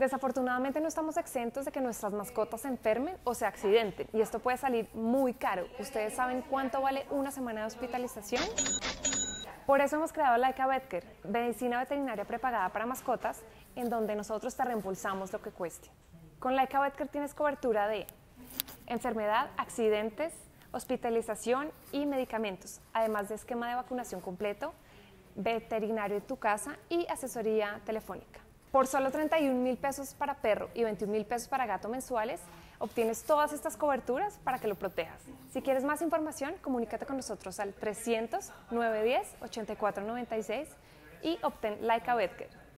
Desafortunadamente no estamos exentos de que nuestras mascotas se enfermen o se accidenten y esto puede salir muy caro. ¿Ustedes saben cuánto vale una semana de hospitalización? Por eso hemos creado Laika Vetcare, medicina veterinaria prepagada para mascotas, en donde nosotros te reembolsamos lo que cueste. Con Laika Vetcare tienes cobertura de enfermedad, accidentes, hospitalización y medicamentos, además de esquema de vacunación completo, veterinario en tu casa y asesoría telefónica. Por solo 31.000 pesos para perro y 21.000 pesos para gato mensuales, obtienes todas estas coberturas para que lo protejas. Si quieres más información, comunícate con nosotros al 300-910-8496 y obtén Laika Vetcare.